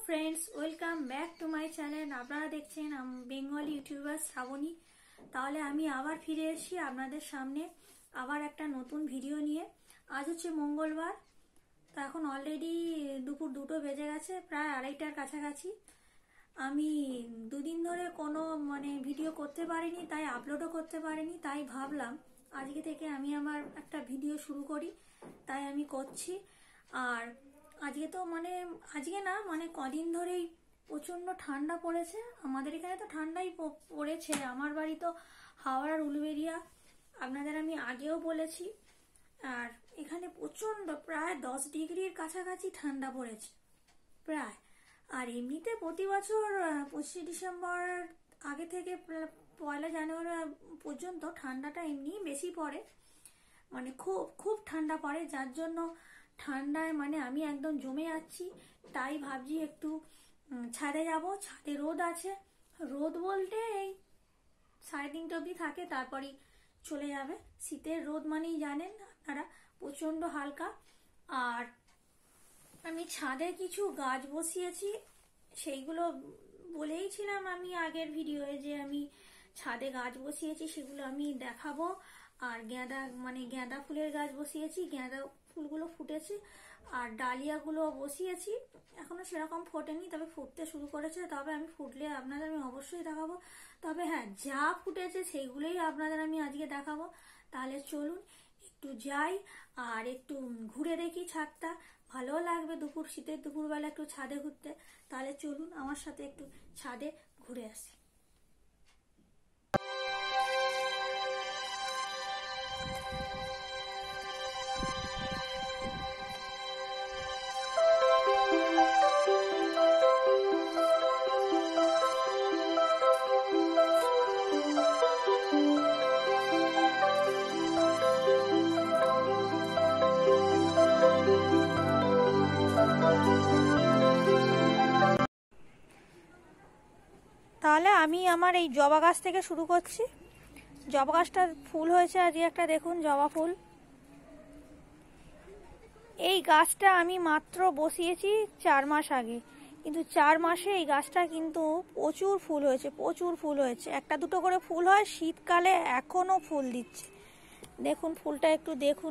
Friends, welcome back to my channel. আপনারা দেখছেন Bengali YouTuber Shrabani. তাহলে আমি আবার ফিরে এসেছি আপনাদের সামনে আবার একটা নতুন ভিডিও নিয়ে। আজ হচ্ছে মঙ্গলবার, তো এখন অলরেডি দুপুর 2টো বেজে গেছে, প্রায় 2:30টার কাছাকাছি। আমি দুদিন ধরে কোনো ভিডিও করতে পারিনি, তাই আপলোডও করতে পারিনি। তাই ভাবলাম আজকে থেকে আমি আমার একটা ভিডিও শুরু করি, তাই আমি করছি। আর আজকে তো আজকে না কদিন ধরেই প্রচন্ড ঠান্ডা পড়েছে। আমাদের এখানে তো ঠান্ডাই পড়েছে। আমার বাড়ি তো হাওড়ার উলুবেড়িয়া, আপনাদের আমি আগেও বলেছি। আর এখানে প্রচন্ড প্রায় 10 ডিগ্রির কাছাকাছি ঠান্ডা পড়েছে প্রায়। আর এমনিতে প্রতি বছর 25শে ডিসেম্বর আগে থেকে 1 জানুয়ারি পর্যন্ত ঠান্ডাটা এমনি বেশি পড়ে, খুব খুব ঠান্ডা পড়ে, যার জন্য ঠান্ডায় আমি একদম জমে যাচ্ছি। তাই ভাবছি একটু ছাদে যাব। ছাদে রোদ আছে, রোদ বলতে এই 3:30 অবধি থাকে, তারপরই চলে যাবে। শীতের রোদ মানেই জানেন আপনারা প্রচন্ড হালকা। আর আমি ছাদে কিছু গাছ বসিয়েছি, সেইগুলো বলেইছিলাম আমি আগের ভিডিওয়ে যে আমি ছাদে গাছ বসিয়েছি, সেগুলো আমি দেখাবো। আর গাঁদা ফুলের গাছ বসিয়েছি, গাঁদা ফুলগুলো ফুটেছে। আর ডালিয়াগুলো বসিয়েছি, এখনো সেরকম ফোটেনি, তবে ফুটতে শুরু করেছে। তবে আমি ফুটলে আপনাদের আমি অবশ্যই দেখাবো। তবে হ্যাঁ, যা ফুটেছে সেইগুলোই আপনাদের আমি আজকে দেখাবো। তাহলে চলুন একটু যাই আর একটু ঘুরে দেখি ছাদটা। ভালো লাগবে শীতের দুপুরবেলা একটু ছাদে ঘুরতে। তাহলে চলুন আমার সাথে একটু ছাদে ঘুরে আসি। তাহলে আমি আমার এই জবা গাছ থেকে শুরু করছি। জবা গাছটা ফুল হয়েছে আজকে একটা, দেখুন জবা ফুল। এই গাছটা আমি মাত্র বসিয়েছি 4 মাস আগে, কিন্তু 4 মাসে এই গাছটা কিন্তু প্রচুর ফুল হয়েছে, প্রচুর ফুল হয়েছে। একটা দুটো করে ফুল হয়, শীতকালে এখনো ফুল দিচ্ছে। দেখুন ফুলটা একটু দেখুন,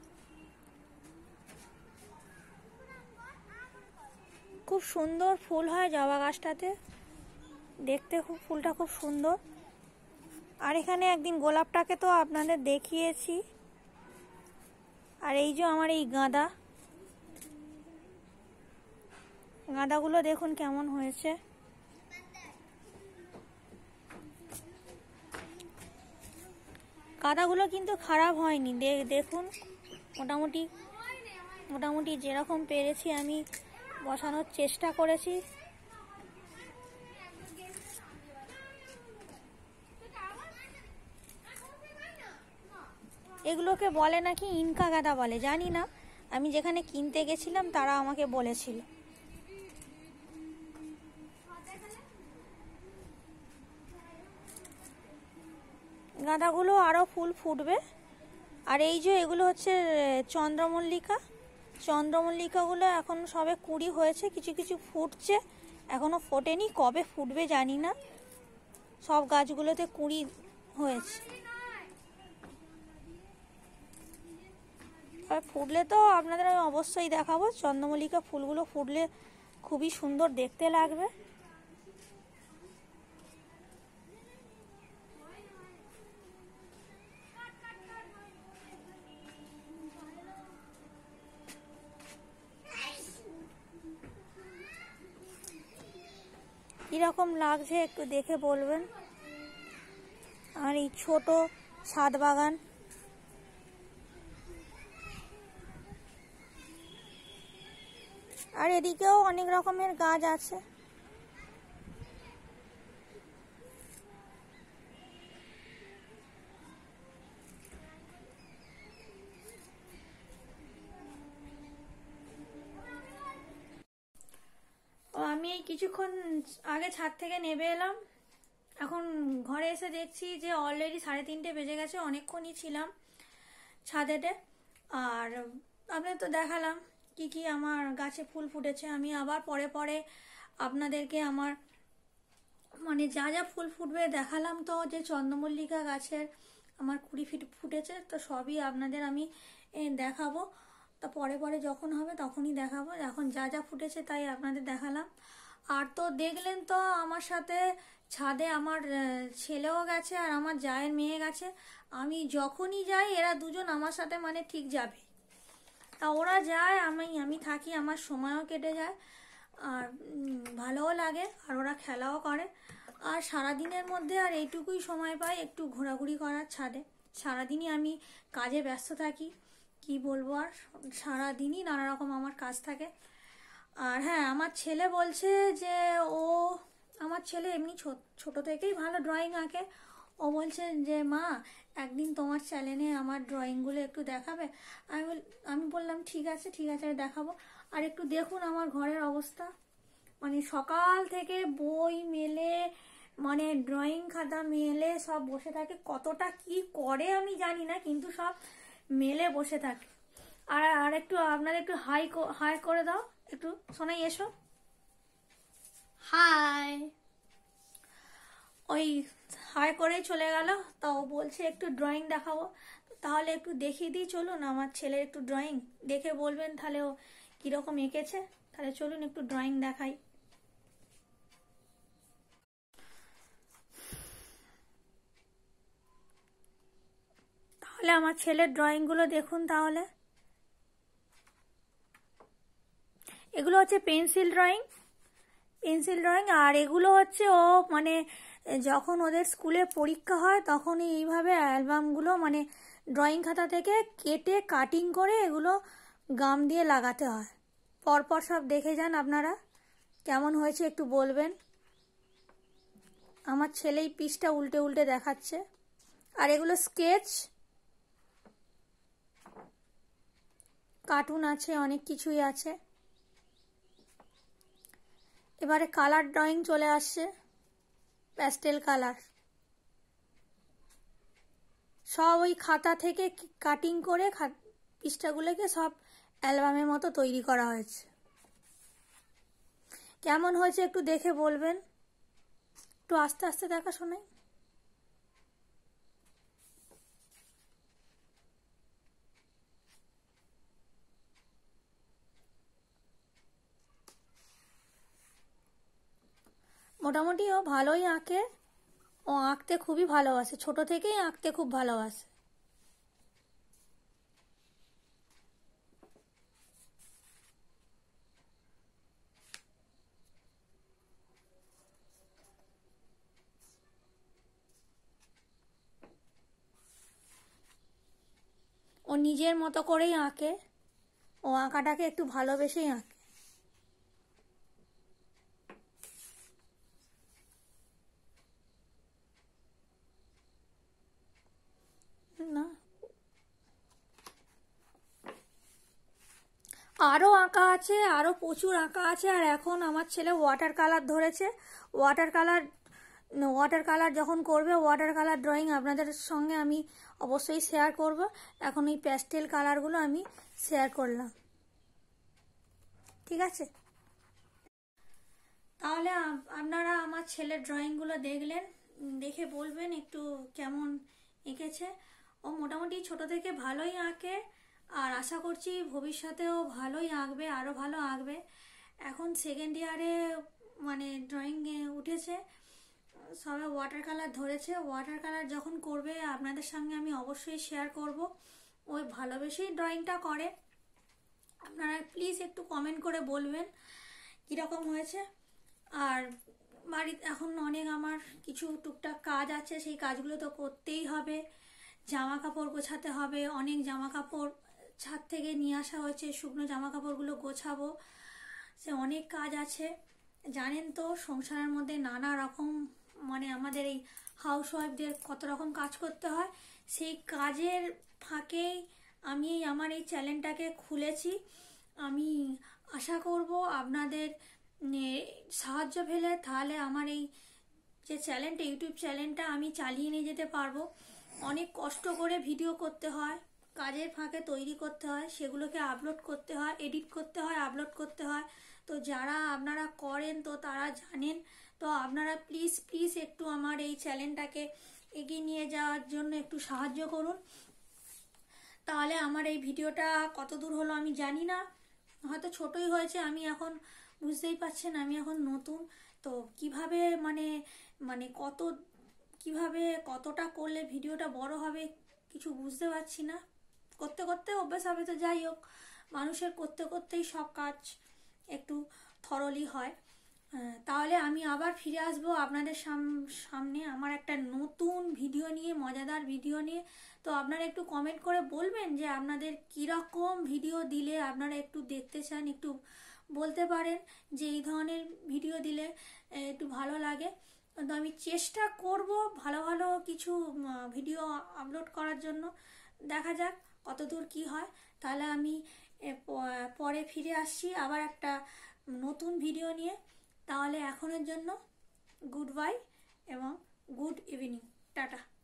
খুব সুন্দর ফুল হয় জবা গাছটাতে, দেখতে ফুলটা খুব সুন্দর। আর এখানে একদিন গোলাপটাকে তো আপনাদের দেখিয়েছি। আর এই যে আমার এই গাঁদাগুলো দেখুন কেমন হয়েছে। গাঁদাগুলো কিন্তু খারাপ হয়নি, দেখুন মোটামুটি যেরকম পেরেছি আমি বসানোর চেষ্টা করেছি। এগুলোকে বলে নাকি ইনকা গাঁদা বলে, জানি না। আমি যেখানে কিনতে গেছিলাম তারা আমাকে বলেছিল। গাঁদাগুলো আরো ফুল ফুটবে। আর এই যে এগুলো হচ্ছে চন্দ্রমল্লিকাগুলো এখন সবে কুঁড়ি হয়েছে, কিছু কিছু ফুটছে, এখনো ফোটেনি, কবে ফুটবে জানি না। সব গাছগুলোতে কুঁড়ি হয়েছে, ফুটলে তো আপনাদের আমি অবশ্যই দেখাবো। চন্দ্রমল্লিকা ফুলগুলো ফুটলে খুবই সুন্দর দেখতে লাগবে। কিরকম লাগছে একটু দেখে বলবেন। আর এই ছোট ছাদ বাগান, আর এদিকেও অনেক রকমের গাছ আছে। আমি এই কিছুক্ষণ আগে ছাদ থেকে নেমে এলাম, এখন ঘরে এসে দেখছি যে অলরেডি 3:30 বেজে গেছে। অনেকক্ষণই ছিলাম ছাদেতে। আর আপনাদের তো দেখালাম কি কি আমার গাছে ফুল ফুটেছে। আমি আবার পরে পরে আপনাদেরকে আমার মানে যা যা ফুল ফুটবে দেখালাম। তো যে চন্দ্রমল্লিকা গাছের আমার কুড়ি ফুটেছে, তো সবই আপনাদের আমি দেখাবো। তো পরে পরে যখন হবে তখনই দেখাবো। এখন যা যা ফুটেছে তাই আপনাদের দেখালাম। আর তো দেখলেন তো আমার সাথে ছাদে আমার ছেলেও গেছে আর আমার জায়ের মেয়ে গেছে। আমি যখনই যাই এরা দুজন আমার সাথে মানে ঠিক যাবে। তা ওরা যায়, আমি থাকি, আমার সময়ও কেটে যায় আর ভালোও লাগে আর ওরা খেলাও করে। আর সারাদিনের মধ্যে আর এইটুকুই সময় পাই একটু ঘোরাঘুরি করার ছাদে। সারাদিনই আমি কাজে ব্যস্ত থাকি, কি বলবো আর, সারাদিনই নানা রকম আমার কাজ থাকে। আর হ্যাঁ, আমার ছেলে বলছে যে আমার ছেলে এমনি ছোট থেকেই ভালো ড্রয়িং আঁকে। ও বলছে যে মা একদিন তোমার চ্যানেলে আমার ড্রয়িংগুলো একটু দেখাবে। আমি বললাম ঠিক আছে আমি দেখাবো। আর একটু দেখুন আমার ঘরের অবস্থা, মানে সকাল থেকে বই মেলে মানে ড্রয়িং খাতা মেলে সব বসে থাকে। কতটা কি করে আমি জানি না, কিন্তু সব মেলে বসে থাকে। আর একটু আপনারা একটু হাই করে দাও, একটু শোনাই, এসো হাই। ওই হাই করেই চলে গেল। তো বলছে একটু ড্রয়িং দেখাবো, তাহলে একটু দেখিয়ে দিই চলুন আমার ছেলের একটু ড্রয়িং, দেখে বলবেন তাহলে ও কীরকম এঁকেছে। তাহলে চলুন একটু ড্রয়িং দেখাই। তাহলে আমার ছেলের ড্রয়িংগুলো দেখুন। তাহলে এগুলো হচ্ছে পেন্সিল ড্রয়িং। আর এগুলো হচ্ছে ও মানে যখন ওদের স্কুলে পরীক্ষা হয় তখন এইভাবে অ্যালবামগুলো মানে ড্রয়িং খাতা থেকে কেটে কাটিং করে এগুলো গাম দিয়ে লাগাতে হয়। পরপর সব দেখে যান আপনারা, কেমন হয়েছে একটু বলবেন। আমার ছেলেই পিসটা উল্টে উল্টে দেখাচ্ছে। আর এগুলো স্কেচ, কার্টুন আছে, অনেক কিছুই আছে। এবারে কালার ড্রয়িং চলে আসছে, প্যাস্টেল কালার। সব ওই খাতা থেকে কাটিং করে পৃষ্ঠাগুলোকে সব অ্যালবামের মতো তৈরি করা হয়েছে। কেমন হয়েছে একটু দেখে বলবেন। একটু আস্তে আস্তে দেখা শোনাই। মোটামুটি ও ভালোই আঁকে। ও আঁকতে খুবই ভালোবাসে, ছোট থেকেই আঁকতে খুব ভালোবাসে। ও নিজের মতো করেই আঁকে। ও আঁকাটাকে একটু ভালোবেসেই আঁকে। না, আরও আঁকা আছে, আরও প্রচুর আঁকা আছে। আর এখন আমার ছেলে ওয়াটার কালার ধরেছে। ওয়াটার কালার যখন করবে, ওয়াটার কালার ড্রয়িং আপনাদের সঙ্গে আমি অবশ্যই শেয়ার করব। এখন এই প্যাস্টেল কালারগুলো আমি শেয়ার করলাম, ঠিক আছে। তাহলে আপনারা আমার ছেলের ড্রয়িংগুলো দেখলেন, দেখে বলবেন একটু কেমন এঁকেছে। ও মোটামুটি ছোট থেকে ভালোই আঁকে আর আশা করছি ভবিষ্যতেও ভালোই আঁকবে, আরও ভালো আঁকবে। এখন সেকেন্ড ইয়ারে মানে ড্রয়িংয়ে উঠেছে, সবে ওয়াটার কালার ধরেছে। ওয়াটার কালার যখন করবে আপনাদের সঙ্গে আমি অবশ্যই শেয়ার করব। ওই ভালোবেসেই ড্রয়িংটা করে। আপনারা প্লিজ একটু কমেন্ট করে বলবেন কীরকম হয়েছে। আর বাড়িতে এখন অনেক আমার কিছু টুকটাক কাজ আছে, সেই কাজগুলো তো করতেই হবে। জামা কাপড় গোছাতে হবে, অনেক জামা কাপড় ছাদ থেকে নিয়ে আসা হয়েছে, শুকনো জামা কাপড়গুলো গোছাবো। সে অনেক কাজ আছে। জানেন তো সংসারের মধ্যে নানা রকম মানে আমাদের এই হাউসওয়াইফদের কত রকম কাজ করতে হয়। সেই কাজের ফাঁকেই আমি আমার এই চ্যানেলটাকে খুলেছি। আমি আশা করব আপনাদের সাহায্য পেলে তাহলে আমার এই যে চ্যানেলটা, ইউটিউব চ্যানেলটা আমি চালিয়ে নিয়ে যেতে পারবো। অনেক কষ্ট করে ভিডিও করতে হয়, কাজের ফাঁকে তৈরি করতে হয়, সেগুলোকে আপলোড করতে হয়, এডিট করতে হয়, আপলোড করতে হয়। তো যারা আপনারা করেন তো তারা জানেন। তো আপনারা প্লিজ প্লিজ একটু আমার এই চ্যানেলটাকে এগিয়ে নিয়ে যাওয়ার জন্য একটু সাহায্য করুন। তাহলে আমার এই ভিডিওটা কত দূর হলো আমি জানি না, হয়তো ছোটই হয়েছে। আমি এখন বুঝতেই পারছেন আমি এখন নতুন, তো কিভাবে মানে মানে কত কিভাবে কতটা করলে ভিডিওটা বড় হবে কিছু বুঝতে পারছি না। করতে করতে অভ্যাস হবে, তো যাই হোক, মানুষের করতে করতেই সব কাজ একটু থরলি হয়। তাহলে আমি আবার ফিরে আসবো আপনাদের সামনে আমার একটা নতুন ভিডিও নিয়ে, মজাদার ভিডিও নিয়ে। তো আপনারা একটু কমেন্ট করে বলবেন যে আপনাদের কীরকম ভিডিও দিলে আপনারা একটু দেখতে চান, একটু বলতে পারেন যে এই ধরনের ভিডিও দিলে একটু ভালো লাগে। তো আমি চেষ্টা করব ভালো ভালো কিছু ভিডিও আপলোড করার জন্য। দেখা যাক কতদূর কি হয়। তাহলে আমি পরে ফিরে আসছি আবার একটা নতুন ভিডিও নিয়ে। তাহলে এখনের জন্য গুড বাই এবং গুড ইভিনিং, টাটা।